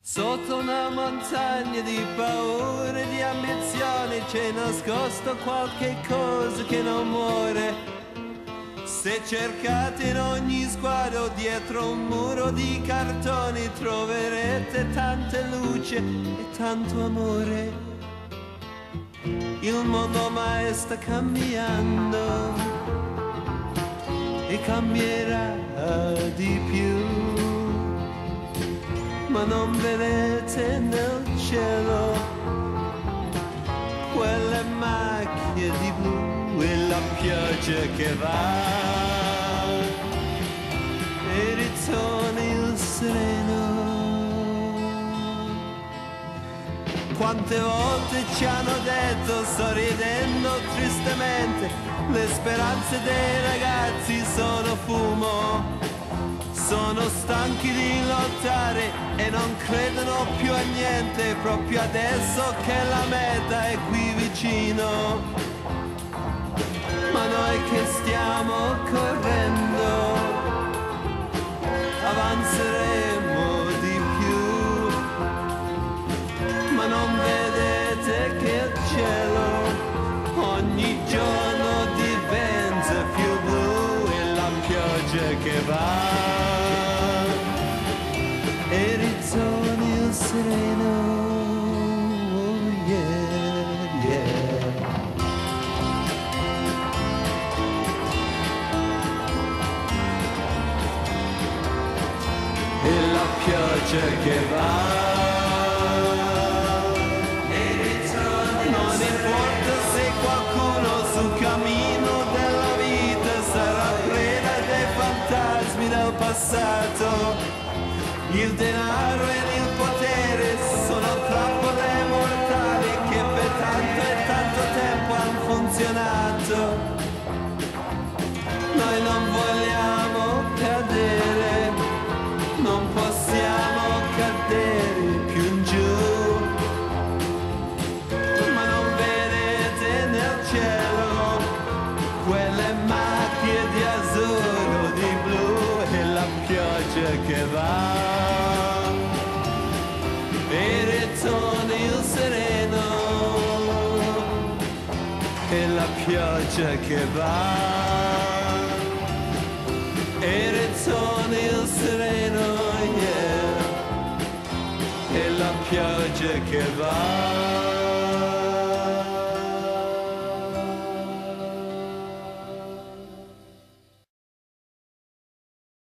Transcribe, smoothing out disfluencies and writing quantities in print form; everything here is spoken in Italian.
Sotto una montagna di paure e di ambizioni c'è nascosto qualche cosa che non muore. Se cercate in ogni sguardo dietro un muro di cartoni troverete tanta luce e tanto amore. Il mondo ormai sta cambiando e cambierà di più. Ma non vedete nel cielo quelle macchie di blu e la pioggia che va e ritorna il sereno. Quante volte ci hanno detto, sorridendo tristemente, le speranze dei ragazzi sono fumo. Sono stanchi di lottare e non credono più a niente, proprio adesso che la meta è qui vicino. Ma noi che stiamo correndo avanzeremo di più. Ma non vedete che il cielo ogni giorno diventa più blu e la pioggia che va e ritorna il sereno, yeah, yeah. E la pioggia che va e ritorna. Non importa se qualcuno sul cammino della vita sarà preda dei fantasmi del passato. Il denaro e il potere sono trappole mortali che per tanto e tanto tempo hanno funzionato. Noi non vogliamo cadere, non possiamo cadere più in giù. Ma non vedete nel cielo quelle macchie di azzurro, di blu e la pioggia che va. E ritorna il sereno e la pioggia che va. E ritorna il sereno, yeah, e la pioggia che va.